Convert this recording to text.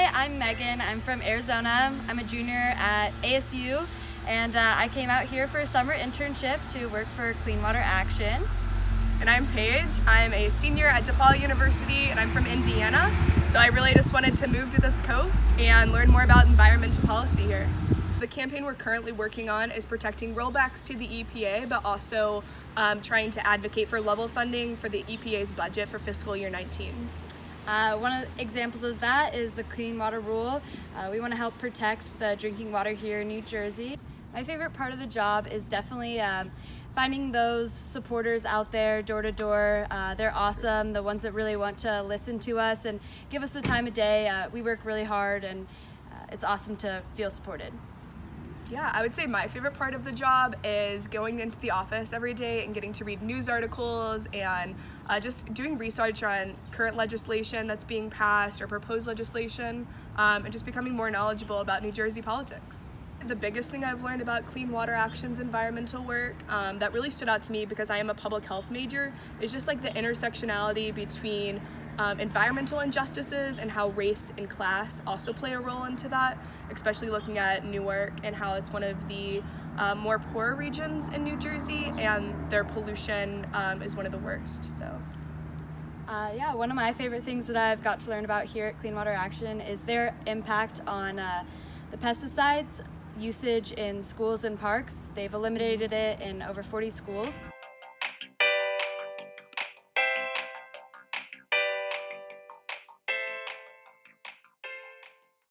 Hi, I'm Megan. I'm from Arizona. I'm a junior at ASU, and I came out here for a summer internship to work for Clean Water Action. And I'm Paige. I'm a senior at DePaul University, and I'm from Indiana. So I really just wanted to move to this coast and learn more about environmental policy here. The campaign we're currently working on is protecting rollbacks to the EPA, but also trying to advocate for level funding for the EPA's budget for fiscal year 19. One of the examples of that is the Clean Water Rule. We want to help protect the drinking water here in New Jersey. My favorite part of the job is definitely finding those supporters out there door to door. They're awesome, the ones that really want to listen to us and give us the time of day. We work really hard, and it's awesome to feel supported. Yeah, I would say my favorite part of the job is going into the office every day and getting to read news articles and just doing research on current legislation that's being passed or proposed legislation, and just becoming more knowledgeable about New Jersey politics. The biggest thing I've learned about Clean Water Action's environmental work that really stood out to me, because I am a public health major, is just like the intersectionality between environmental injustices and how race and class also play a role into that, especially looking at Newark and how it's one of the more poor regions in New Jersey, and their pollution is one of the worst. Yeah, one of my favorite things that I've got to learn about here at Clean Water Action is their impact on the pesticides usage in schools and parks. They've eliminated it in over 40 schools.